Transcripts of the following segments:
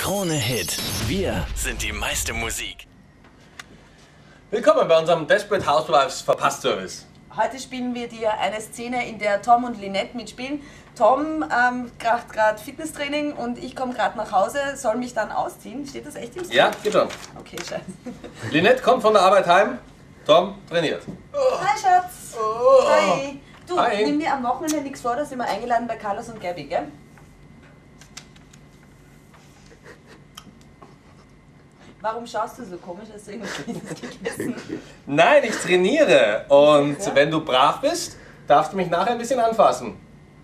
Krone Hit. Wir sind die meiste Musik. Willkommen bei unserem Desperate Housewives Verpasst-Service. Heute spielen wir dir eine Szene, in der Tom und Lynette mitspielen. Tom macht gerade Fitnesstraining und ich komme gerade nach Hause, soll mich dann ausziehen. Steht das echt im Skript? Ja, geht schon. Okay, scheiße. Lynette kommt von der Arbeit heim, Tom trainiert. Hi, Schatz. Hi. Du, Hi. nimm dir am Wochenende nichts vor, da sind wir eingeladen bei Carlos und Gabby, gell? Warum schaust du so komisch? Hast du irgendwas gegessen? Nein, ich trainiere. Und Ja? wenn du brav bist, darfst du mich nachher ein bisschen anfassen.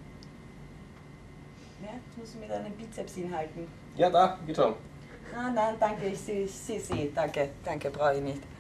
Ja, jetzt musst du mir deinen Bizeps hinhalten. Ja, da, geht schon. Ah, nein, danke, ich sehe, danke, brauche ich nicht.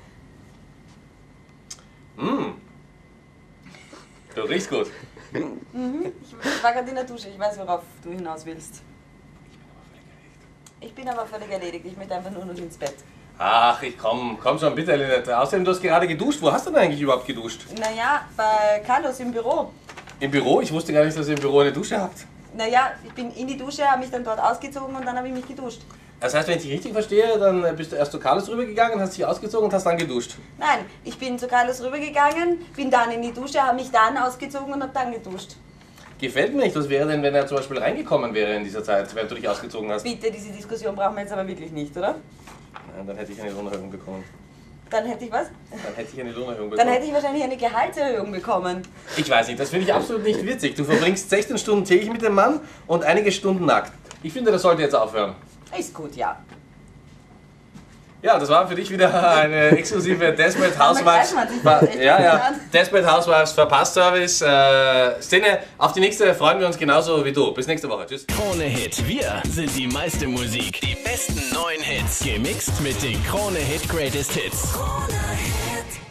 Du riechst gut. Ich war gerade in der Dusche, ich weiß, worauf du hinaus willst. Ich bin aber völlig erledigt, ich möchte einfach nur noch ins Bett. Ach, komm schon, bitte, Lynette. Außerdem, du hast gerade geduscht. Wo hast du denn eigentlich überhaupt geduscht? Naja, bei Carlos im Büro. Im Büro? Ich wusste gar nicht, dass ihr im Büro eine Dusche habt. Naja, ich bin in die Dusche, habe mich dann dort ausgezogen und dann habe ich mich geduscht. Das heißt, wenn ich dich richtig verstehe, dann bist du erst zu Carlos rübergegangen, hast dich ausgezogen und hast dann geduscht. Nein, ich bin zu Carlos rübergegangen, bin dann in die Dusche, habe mich dann ausgezogen und habe dann geduscht. Gefällt mir nicht. Was wäre denn, wenn er zum Beispiel reingekommen wäre in dieser Zeit, während du dich ausgezogen hast? Bitte, diese Diskussion brauchen wir jetzt aber wirklich nicht, oder? Nein, dann hätte ich eine Lohnerhöhung bekommen. Dann hätte ich was? Dann hätte ich eine Lohnerhöhung bekommen. Dann hätte ich wahrscheinlich eine Gehaltserhöhung bekommen. Ich weiß nicht, das finde ich absolut nicht witzig. Du verbringst 16 Stunden täglich mit dem Mann und einige Stunden nackt. Ich finde, das sollte jetzt aufhören. Ist gut, ja. Ja, das war für dich wieder eine exklusive Desperate Housewives. Ja. Desperate Housewives Verpasst-Service. Szene. Auf die nächste freuen wir uns genauso wie du. Bis nächste Woche. Tschüss. Krone Hit. Wir sind die meiste Musik. Die besten neuen Hits. Gemixt mit den Krone Hit Greatest Hits. Krone Hit.